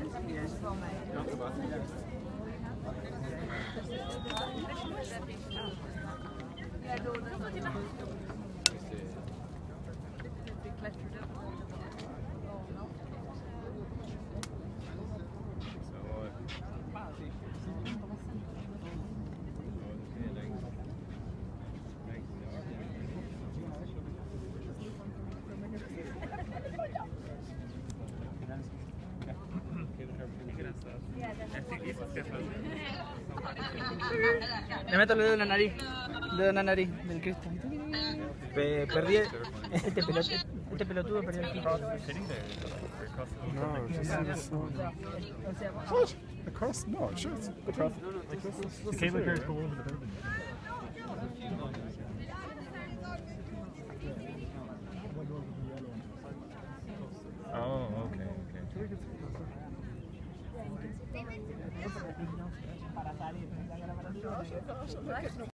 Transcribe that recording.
Le meto el dedo en la nariz. El dedo en la nariz del Cristo. Perdí este pelotudo perdió el tiempo. No, just what? Across? No, sure. Across. The cable cars go over the building. Oh, okay, okay.